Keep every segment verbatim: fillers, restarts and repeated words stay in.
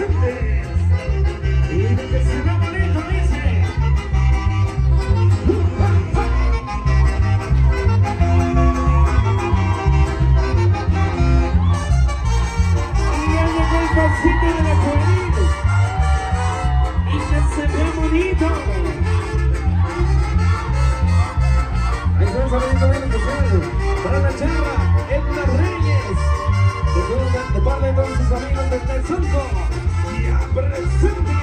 presentes. Y de que se ve bonito, dice. Y ya llegó el pasito de la juvenil. Y que se ve bonito. Ahí está saliendo bien especial para la charra, Edna Reyes. De parte de todos sus amigos de Tesunco. Ya presente.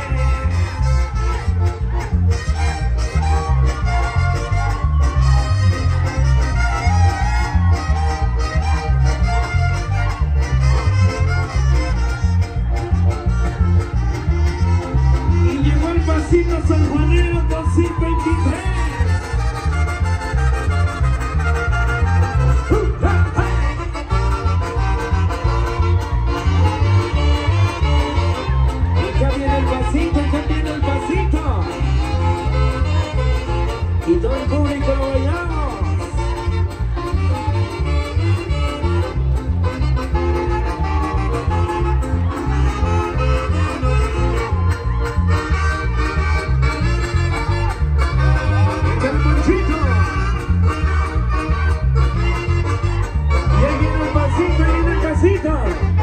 Y llegó el pasito sanjuanero dos mil veintitrés. Y todo el público lo bailamos. ¡Echa el ponchito! Y ahí viene el pasito, ahí viene el pasito.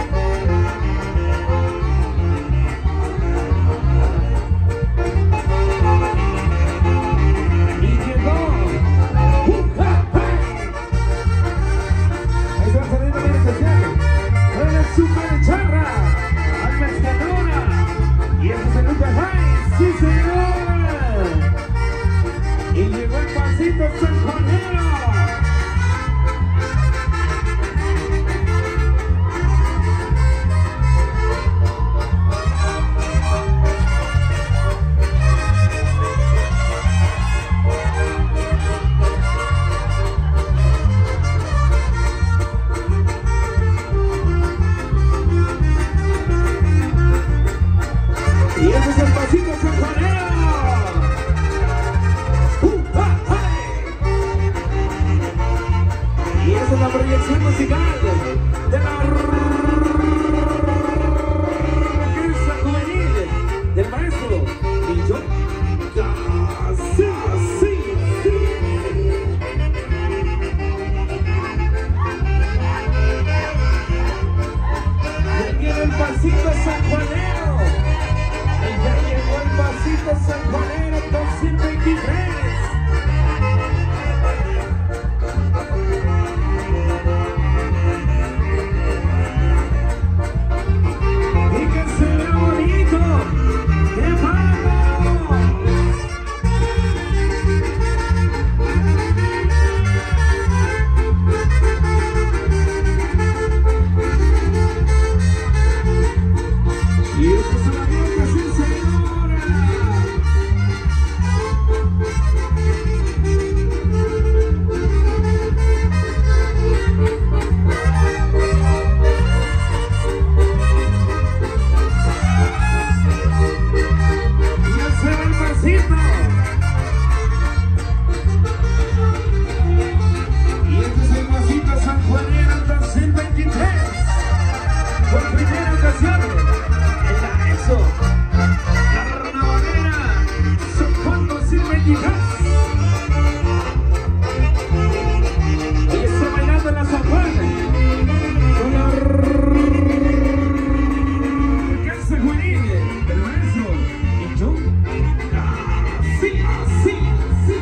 Super charra, alma escalona, y eso se nunca hay, sí señor. Y llegó el pasito sanjuanero. Y ese es el pasito sanjuanero. Uh, ah, hey. Y esa es la proyección musical de la orquesta juvenil del maestro y yo. Así, así, así. Ya viene el pasito sanjuanero. Ya llegó el pasito sanjuanero dos mil veintitrés. Y que se vea bonito. ¡Qué bárbaro! Y esto es una vieja sin señora. Y ese va el pasito. Y este es el pasito sanjuanero dos mil veintitrés. Por primera ocasión. Eso, carnavalera, San Juan dos mil veintitrés. Hoy está bailando en la San Juan con la orquesta juvenil del maestro y yo. Así, así, así.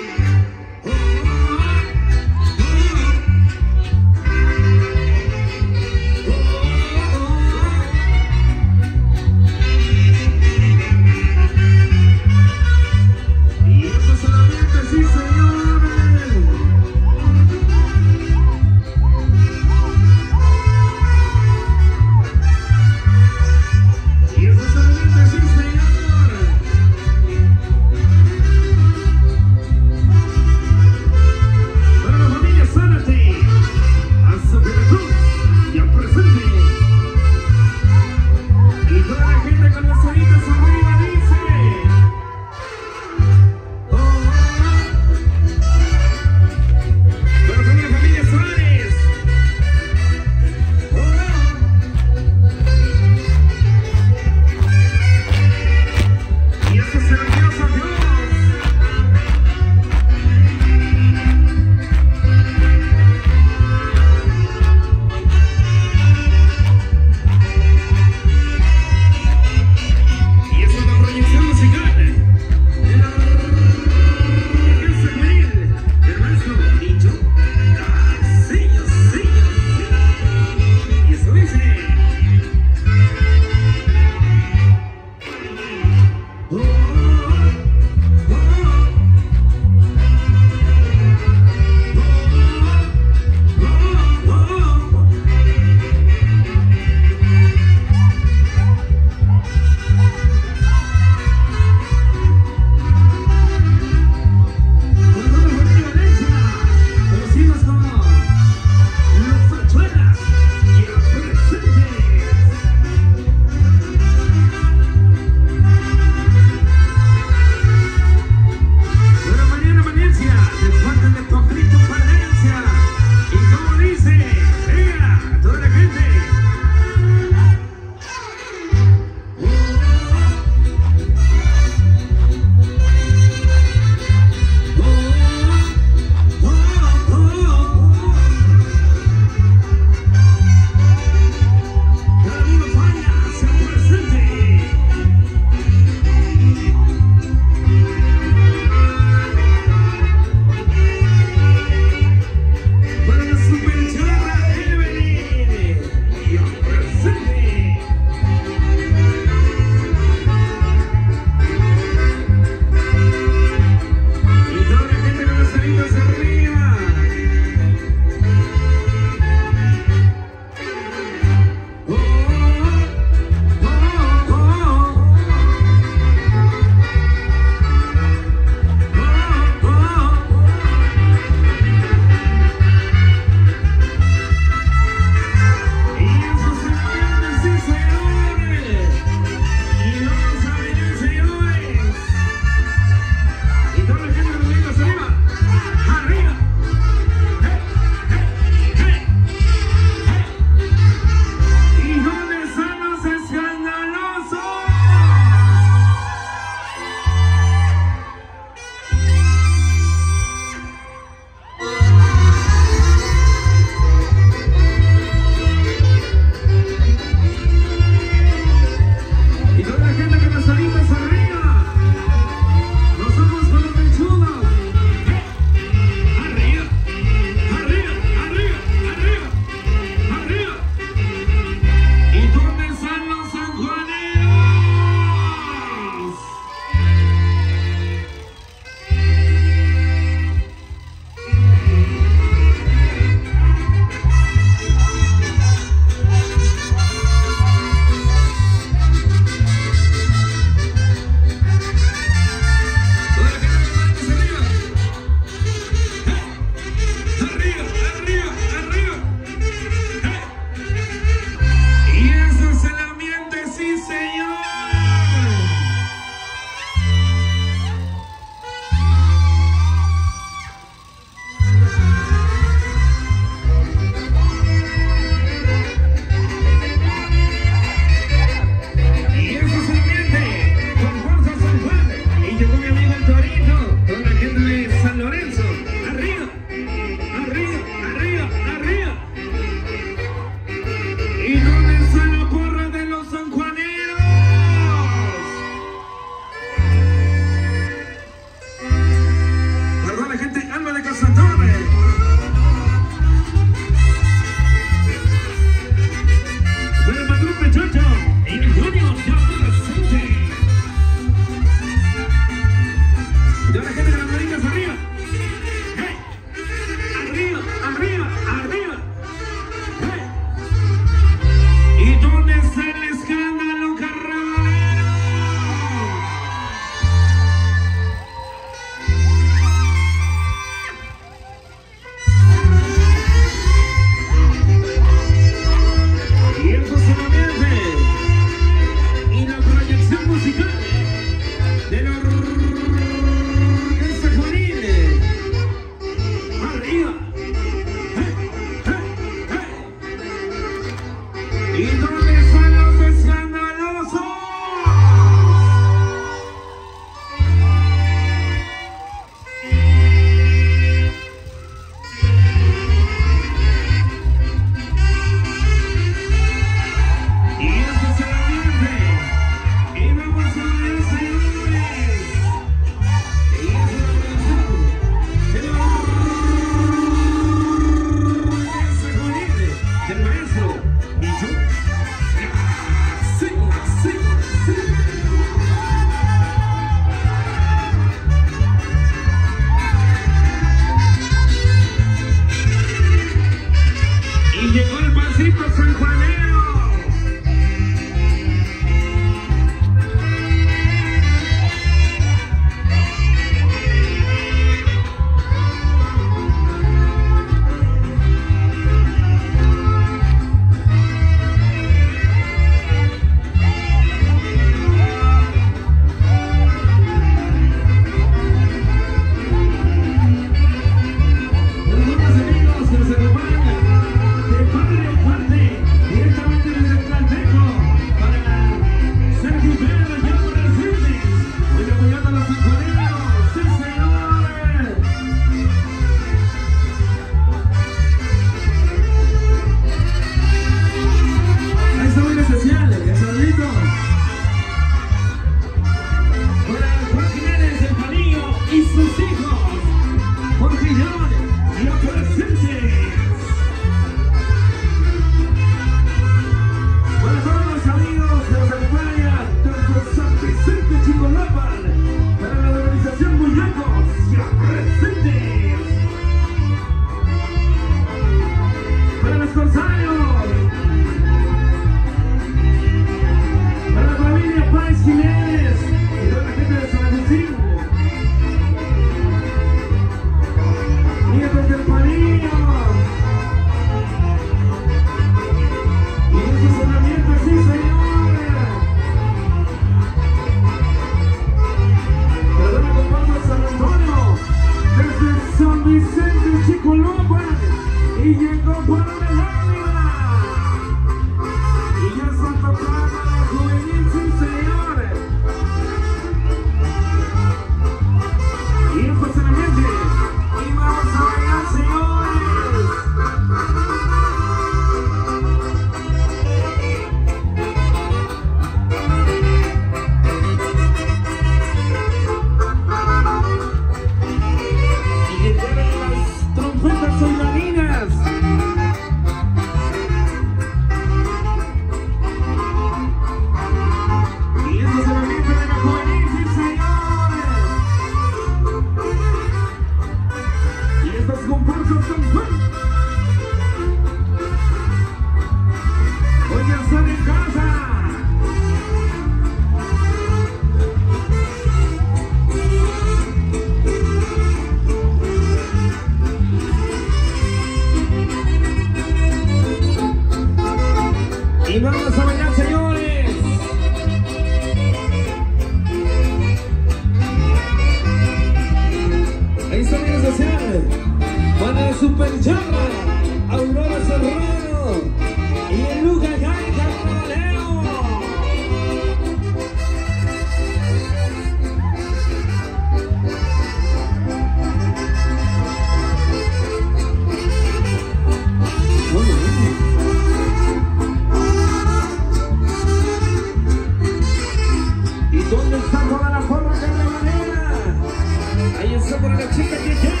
¿Dónde está toda la forma carnavalera? Ahí está para la chica que quiere.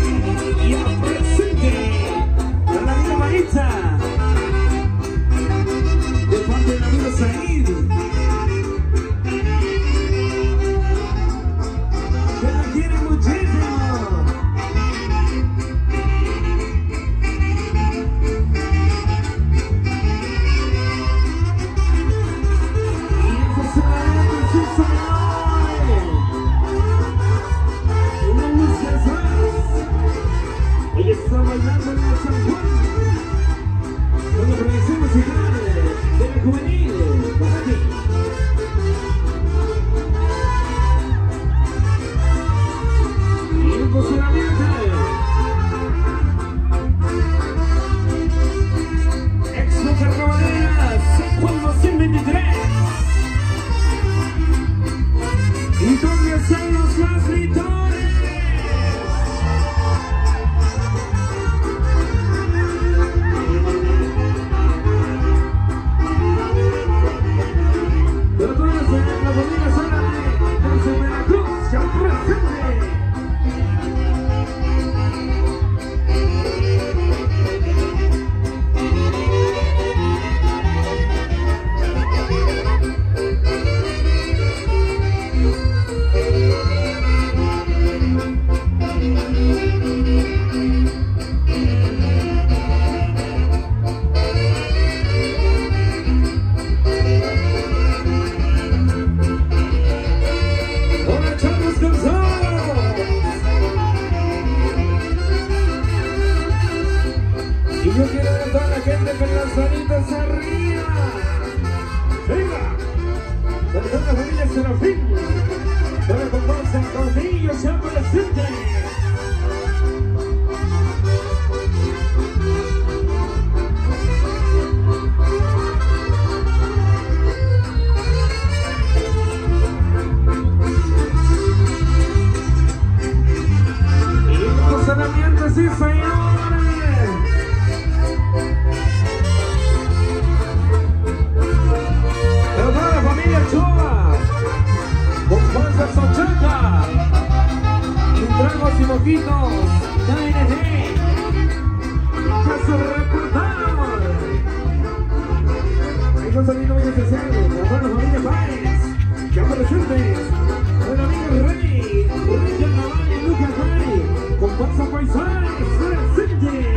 Ya presente. Para la amiga Maritza. De parte del amigo Said. Que la quiere muchísimo. Está bailando en la San Juan con la proyección musical de la juvenil para ti. Y el posicionamiento Expo Carnavalera San Juan dos mil veintitrés. ¿Y dónde están los transmitores? Y yo quiero ver a toda la gente con las manitas arriba. ¡Venga! Para toda la familia Serafín. Para comparsa Cornillo se presente. Y los funcionamientos, sí señores. Tragos y mojitos, K N G, caso reportado. Ahí con sonido muy especial, la buena familia Páez, que presentes, el amigo Rey, Rey Carnaval y Lucas Rey, comparsa paisanes, presentes.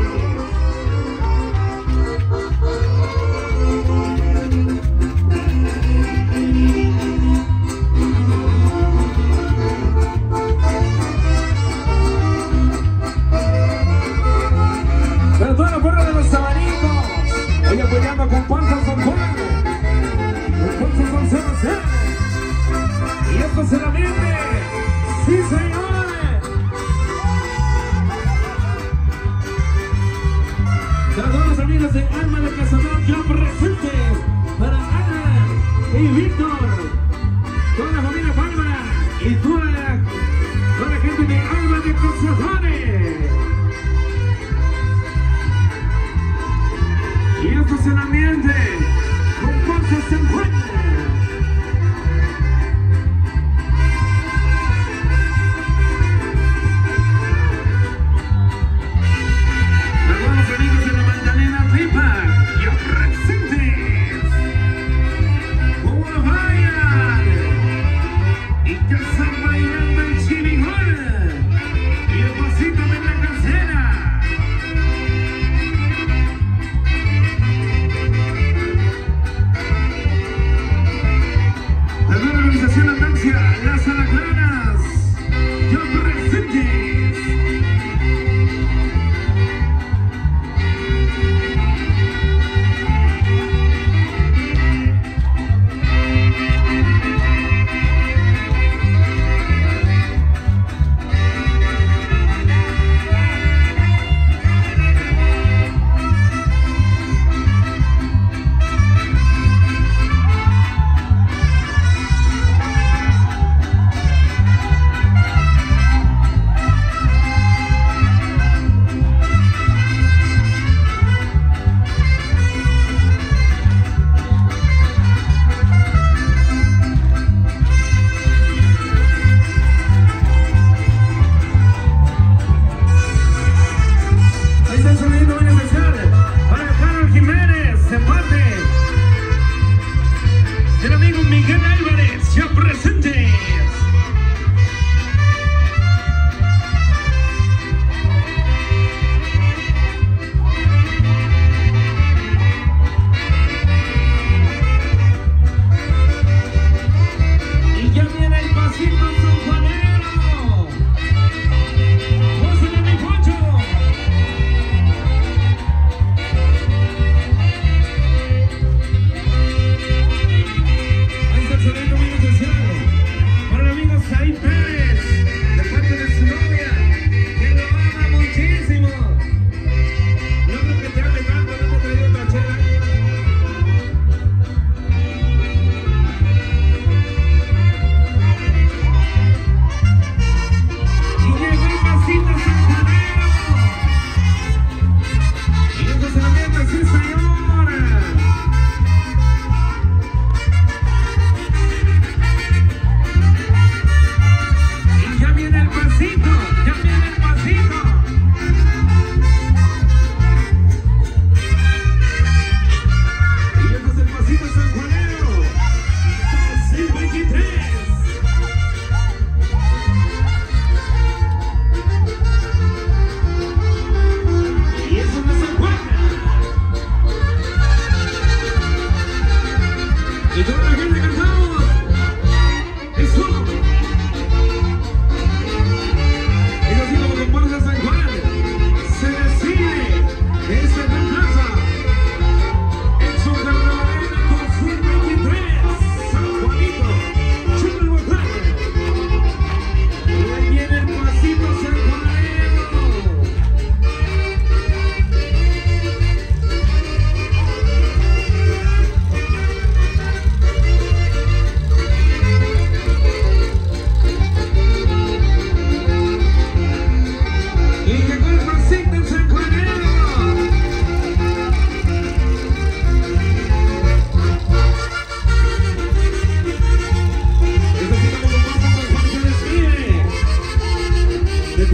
Apoyando con Panza San Juan, con Panza San Sebastián, y esto se la viene, sí señores. Para todos los amigos de Alma de Cazador ya presentes, para Ana y Víctor, toda la familia Palma y toda la, toda la gente de Alma de Cazadores. Y esto es el ambiente con Panza San Juan. A todos los amigos de la Magdalena Ripa, ya presentes. ¡Cómo vayan! Y ya están bailando el chirigol y el pasito de la casera.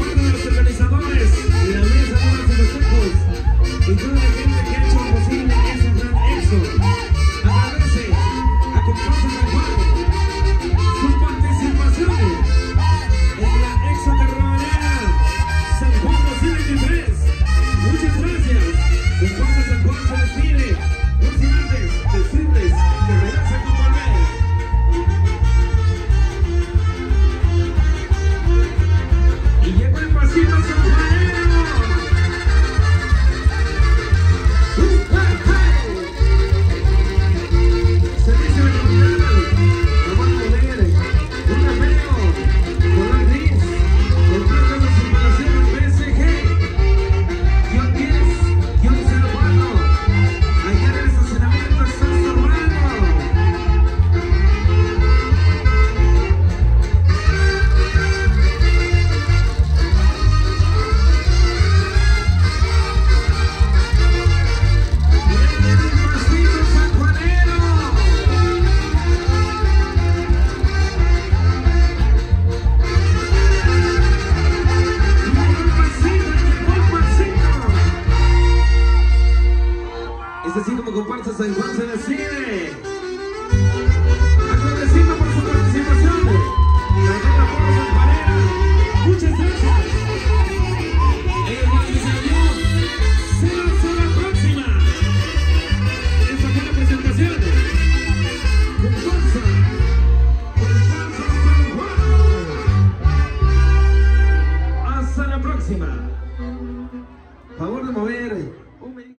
parte de los organizadores, la mesa de los consejos y toda la gente que ha hecho posible ese gran éxito. Agradece a Comparsa San Juan su participación en la Exo Carnavalera San Juan dos mil veintitrés. Muchas gracias. Comparsa San Juan se despide. No sin antes decirles que regresa con volver. Y llegó el pasito sanjuanero. Servicio de comunidad. Vamos a poner un apego con la gris, con todas las instalaciones B S G. Guión diez, guión cero cuatro. Allá en el estacionamiento está Urbano. Viene el pasito sanjuanero. Llegó el pasito, llegó el pasito. Es así como Comparsa San Juan.